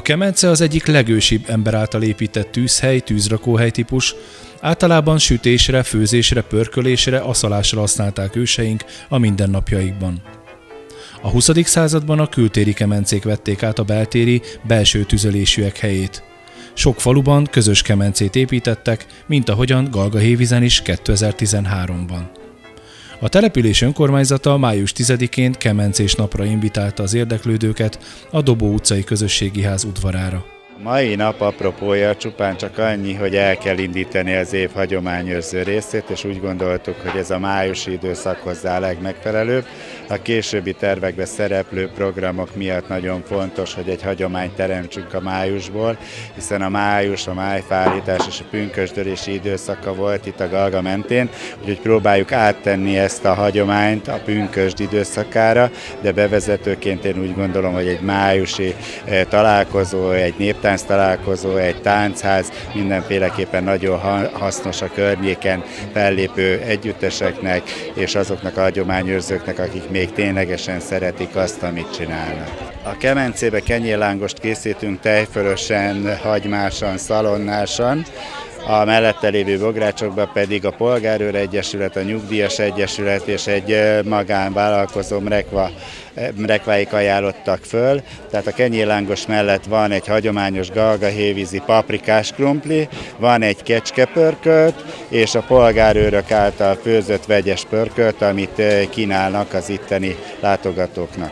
kemence az egyik legősibb ember által épített tűzhely, tűzrakóhely típus. Általában sütésre, főzésre, pörkölésre, aszalásra használták őseink a mindennapjaikban. A 20. században a kültéri kemencék vették át a beltéri, belső tüzelésűek helyét. Sok faluban közös kemencét építettek, mint ahogyan Galgahévízen is 2013-ban. A település önkormányzata május 10-én kemencés napra invitálta az érdeklődőket a Dobó utcai közösségi ház udvarára. A mai nap apropója csupán csak annyi, hogy el kell indítani az év hagyományőrző részét, és úgy gondoltuk, hogy ez a májusi időszak hozzá a legmegfelelőbb. A későbbi tervekben szereplő programok miatt nagyon fontos, hogy egy hagyományt teremtsünk a májusból, hiszen a május, a májfállítás és a pünkösdörési időszaka volt itt a Galga mentén, úgyhogy próbáljuk áttenni ezt a hagyományt a pünkösd időszakára, de bevezetőként én úgy gondolom, hogy egy májusi találkozó, egy néptánc találkozó, egy táncház mindenféleképpen nagyon hasznos a környéken fellépő együtteseknek és azoknak a hagyományőrzőknek, akik még ténylegesen szeretik azt, amit csinálnak. A kemencébe kenyérlángost készítünk tejfölösen, hagymásan, szalonnásan, a mellette lévő bográcsokban pedig a Polgárőr Egyesület, a Nyugdíjas Egyesület és egy magánvállalkozó mrekváik ajánlottak föl. Tehát a kenyérlángos mellett van egy hagyományos galgahévízi paprikás krumpli, van egy kecskepörkölt és a polgárőrök által főzött vegyes pörkölt, amit kínálnak az itteni látogatóknak.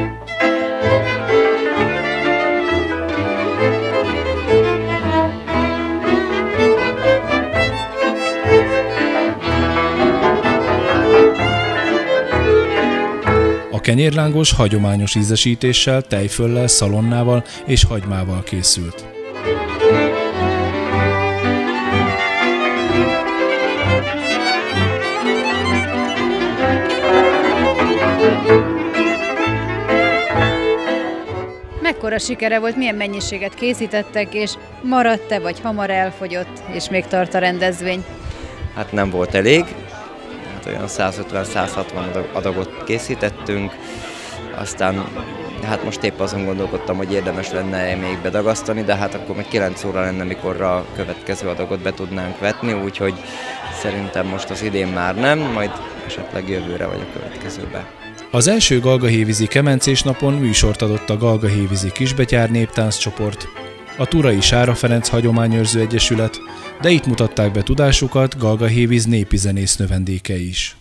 A kenyérlángos hagyományos ízesítéssel, tejföllel, szalonnával és hagymával készült. Mekkora sikere volt, milyen mennyiséget készítettek, és maradt-e, vagy hamar elfogyott, és még tart a rendezvény? Hát nem volt elég. Olyan 150-160 adagot készítettünk, aztán hát most épp azon gondolkodtam, hogy érdemes lenne még bedagasztani, de hát akkor még 9 óra lenne, mikor a következő adagot be tudnánk vetni, úgyhogy szerintem most az idén már nem, majd esetleg jövőre vagy a következőbe. Az első galgahévízi kemencés napon műsort adott a Galgahévízi Kisbetyár néptánccsoport, a Turai Sára Ferenc Hagyományőrző Egyesület, de itt mutatták be tudásukat Galgahévíz népi zenész növendékei is.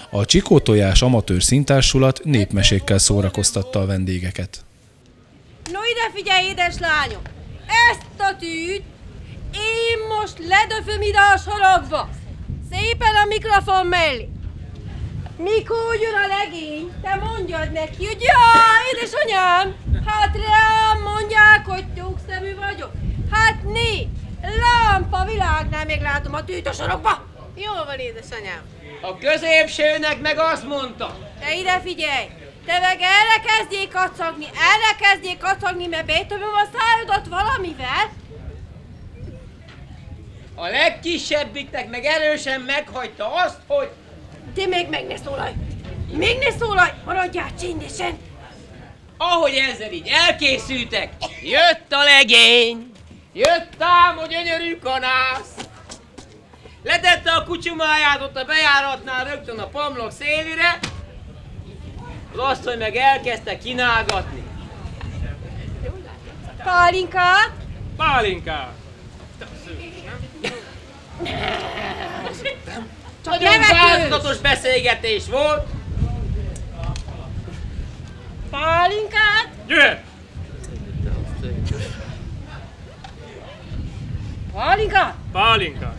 A Csikótojás amatőr színtársulat népmesékkel szórakoztatta a vendégeket. No ide figyelj, édeslányom! Ezt a tűt én most ledöföm ide a sarokba! Szépen a mikrofon mellé! Mikor jön a legény, te mondjad neki, hogy jaj, édesanyám! Hát rám mondják, hogy tyúkszemű vagyok. Hát né, lámpa világnál még látom a tűt a sarokba! Jól van, édesanyám. A középsőnek meg azt mondta. Te ide figyelj! Te meg erre kezdjék kacagni, mert betömöm a szájodat valamivel. A legkisebbiknek meg erősen meghagyta azt, hogy... Te meg ne szólalj! Még ne szólalj! Maradjál csendesen! Ahogy ezzel így elkészültek, jött a legény, jött ám a gyönyörű kanász. Letette a kucsumáját ott a bejáratnál rögtön a pamlok szélire, az asszony meg elkezdte kínálgatni. Pálinkát! Pálinkát! Nagyon változatos beszélgetés volt. Pálinkát! Jöhet! Pálinkát! Pálinkát!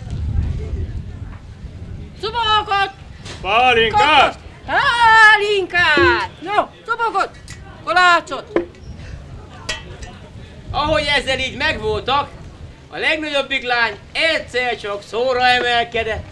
Szubakot! Pálinkát! Pálinkát! No, szubakot! Kolácsot! Ahogy ezzel így megvoltak, a legnagyobbik lány egyszer csak szóra emelkedett.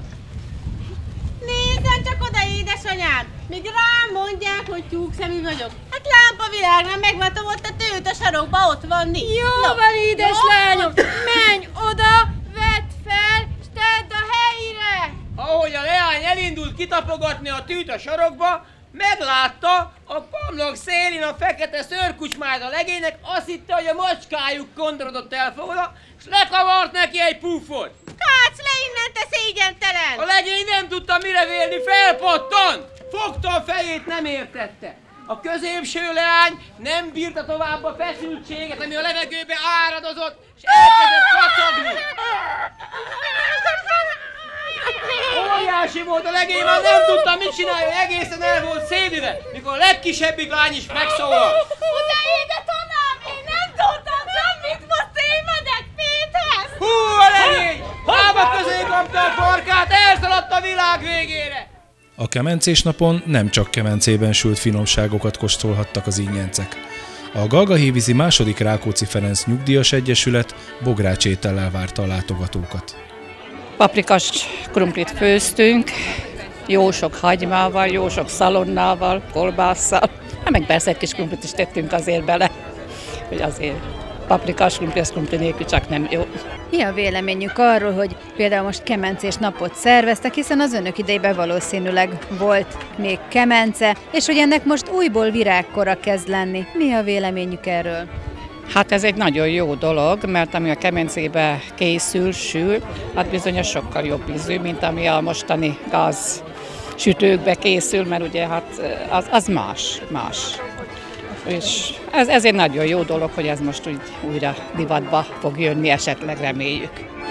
Nézzen csak oda, édesanyám! Még rám mondják, hogy tyúkszemű vagyok. Hát lámpavilágnál megvatom ott a tőt a sarokba, ott van nincs. Jó van, édeslányom! Menj oda, vedd fel, s tedd a helyére! Ahogy a leány elindult kitapogatni a tűt a sarokba, meglátta a pamlok szélén a fekete szőrkucsmáját a legénynek, azt hitte, hogy a macskájuk kondorodott el fogva, és lekavart neki egy púfot. Kács le innen, te szégyentelen! A legény nem tudta mire vélni, felpattant! Fogta a fejét, nem értette. A középső leány nem bírta tovább a feszültséget, ami a levegőbe áradozott, és elkezdett kacagni. Óriási volt a legény, már nem tudta, mit csinálja, egészen el volt szédülve, mikor a legkisebbik lány is megszólalt. Utána édesanyám, én nem tudtam semmit, most tévedek Péter! Hú, a legény! Lába közé kapta a farkát, elszaladt a világ végére! A kemencés napon nem csak kemencében sült finomságokat kóstolhattak az ingyencek. A Galgahévízi II. Rákóczi Ferenc Nyugdíjas Egyesület bogrács étellel várta a látogatókat. Paprikas krumplit főztünk, jó sok hagymával, jó sok szalonnával, kolbásszal. Hát meg persze egy kis krumplit is tettünk azért bele, hogy azért paprikas krumpli, az krumpli nélkül csak nem jó. Mi a véleményük arról, hogy például most kemencés napot szerveztek, hiszen az önök idejében valószínűleg volt még kemence, és hogy ennek most újból virágkora kezd lenni. Mi a véleményük erről? Hát ez egy nagyon jó dolog, mert ami a kemencébe készül, sül, hát bizonyos sokkal jobb ízű, mint ami a mostani gáz sütőkbe készül, mert ugye hát az más. És ez egy nagyon jó dolog, hogy ez most úgy újra divatba fog jönni, esetleg reméljük.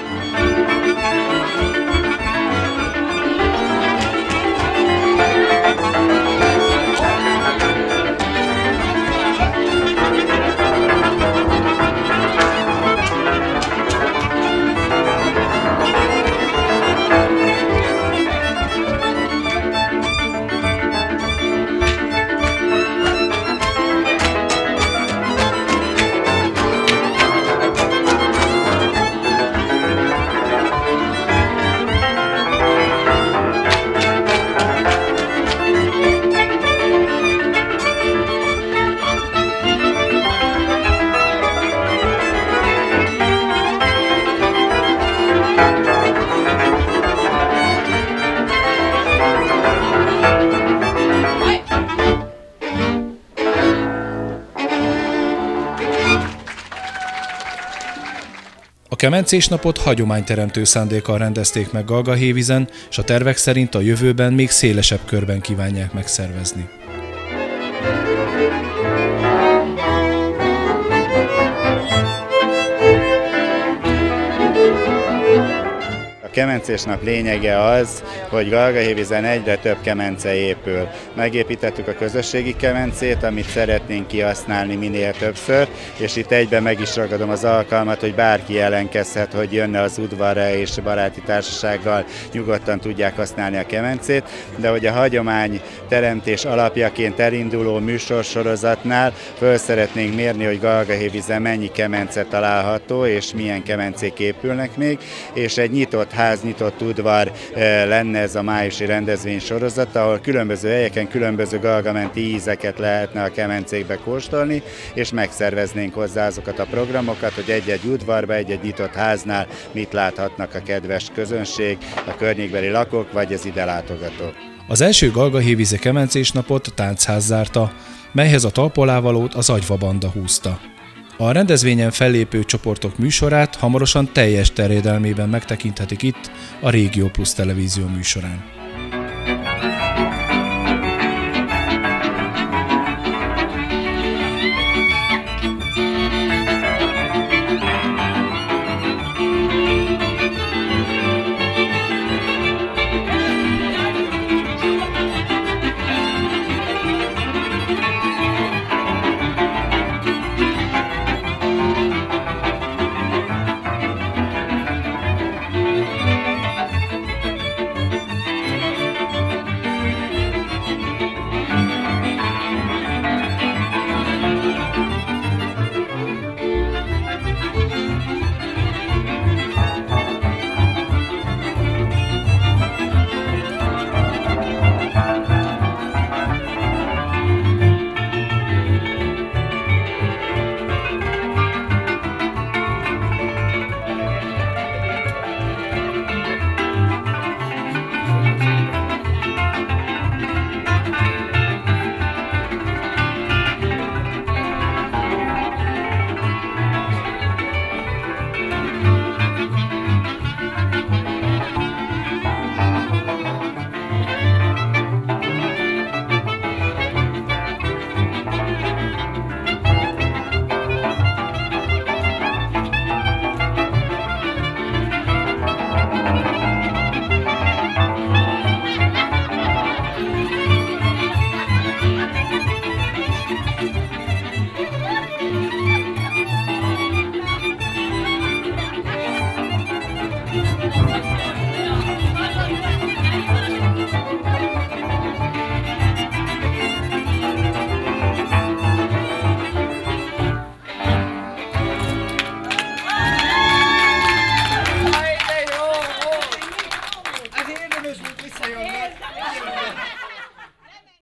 A kemencés napot hagyományteremtő szándékkal rendezték meg Galgahévízen, és a tervek szerint a jövőben még szélesebb körben kívánják megszervezni. A kemencés nap lényege az, hogy Galgahévízen egyre több kemence épül. Megépítettük a közösségi kemencét, amit szeretnénk kihasználni minél többször, és itt egyben meg is ragadom az alkalmat, hogy bárki jelentkezhet, hogy jönne az udvarra és baráti társasággal nyugodtan tudják használni a kemencét, de hogy a hagyomány teremtés alapjaként elinduló műsorsorozatnál föl szeretnénk mérni, hogy Galgahévízen mennyi kemence található, és milyen kemencék épülnek még, és egy nyitott ház, nyitott udvar lenne ez a májusi rendezvénysorozat, ahol különböző helyeken különböző galgamenti ízeket lehetne a kemencékbe kóstolni, és megszerveznénk hozzá azokat a programokat, hogy egy-egy udvarba, egy-egy nyitott háznál mit láthatnak a kedves közönség, a környékbeli lakók, vagy az ide látogatók. Az első Galgahévízi kemencés napot táncház zárta, melyhez a talpolávalót az Agyva Banda húzta. A rendezvényen fellépő csoportok műsorát hamarosan teljes terjedelmében megtekinthetik itt a Régió Plus televízió műsorán.